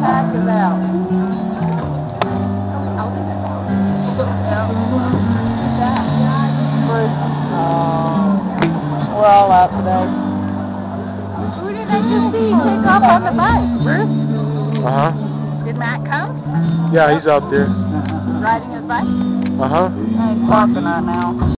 pack is out. We're all out today. Who did I just see take off on the bike? Bruce? Uh-huh. Did Matt come? Yeah, he's out there. Riding his bike? Uh-huh. He's walking on now.